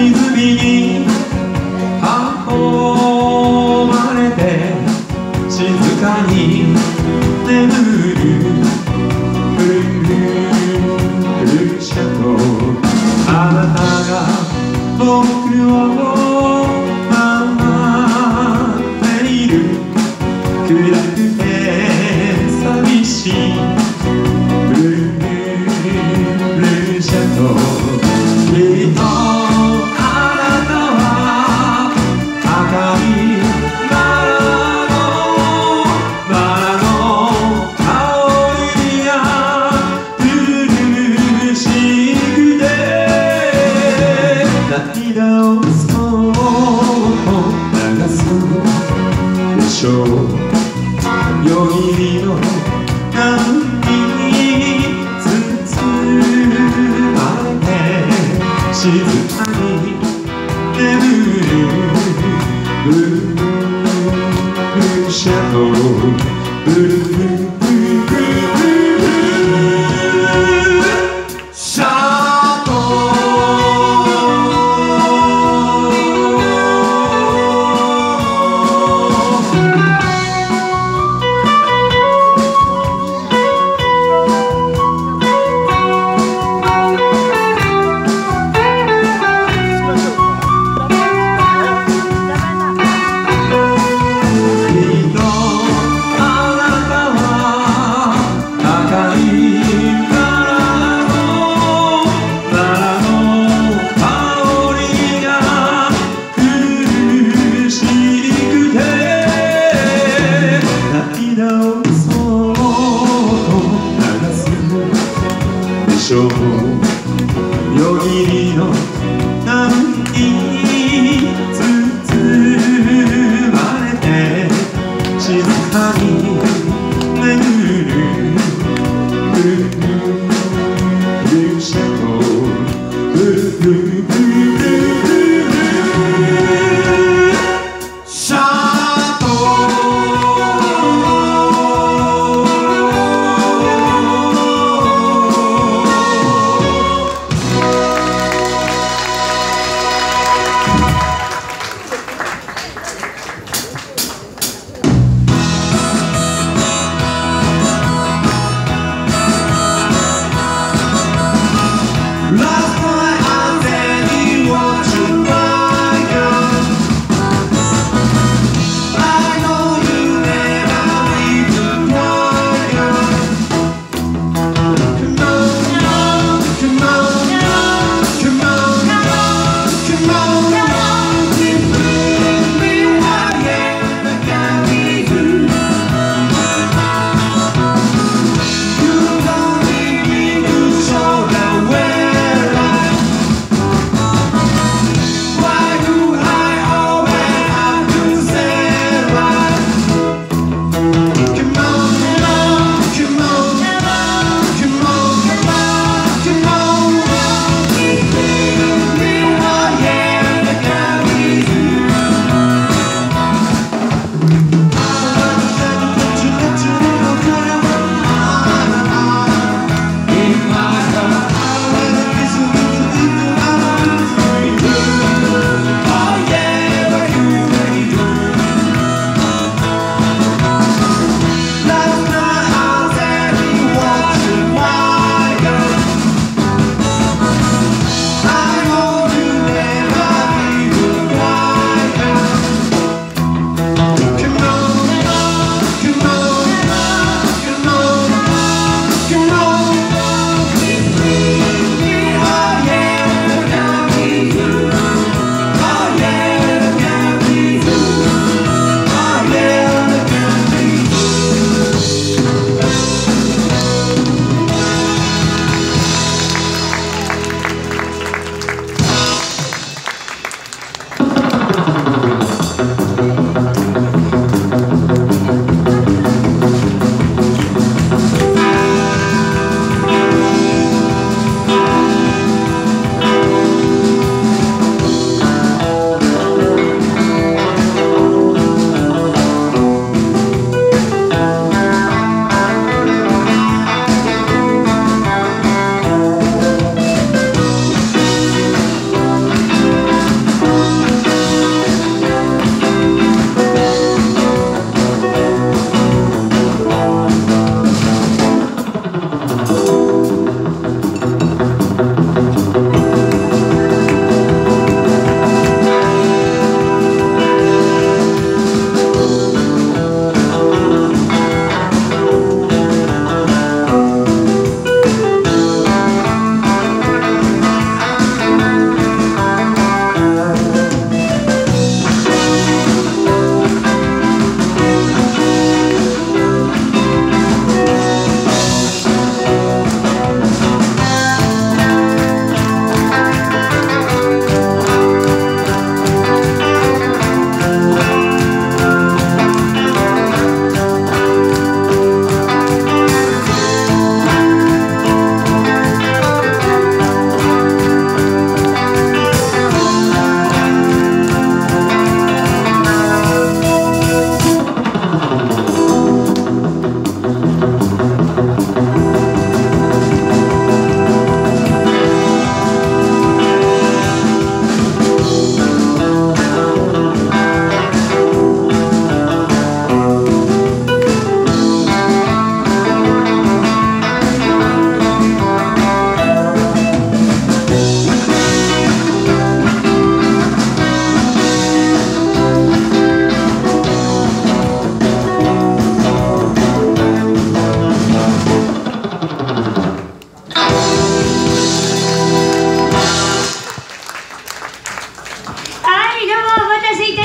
湖に囲まれて静かに眠るブルーシャドウ、あなたが僕を待っている、暗くて寂しいブルーシャドウ、きっとあなたは赤いバラの香りが苦しくて涙を少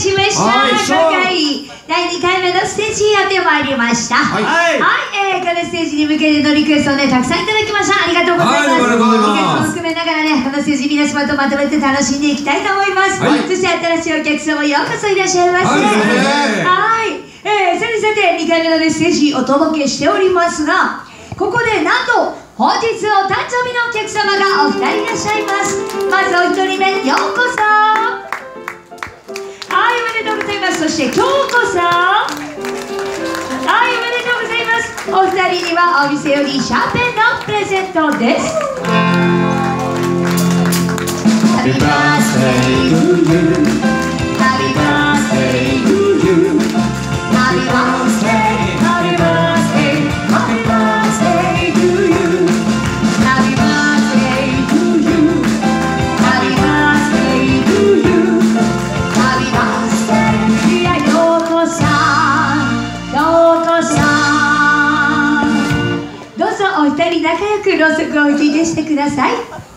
しました。今回第2回目のステージやってまいりました。はい、このステージに向けてのリクエストをねたくさんいただきました。ありがとうございます。リクエストも含めながらね、このステージ皆様とまとめて楽しんでいきたいと思います。そして新しいお客様ようこそいらっしゃいませ。さて2回目のメッセージお届けしておりますが、ここでなんと本日お誕生日のお客様がお二人いらっしゃいます。まずお一人目、ようこそ。はい、おめでとうございます。そして京子さん、はい、おめでとうございます。お二人にはお店よりシャーペンのプレゼントです。Happy birthday to you. Happy birthday to you. Happy birthday, happy birthday, happy birthday to you. Happy birthday to you. Happy birthday to you. Happy birthday, いや、ようこさん、ようこさん。どうぞお二人仲良くろうそくをお聞いてしてください。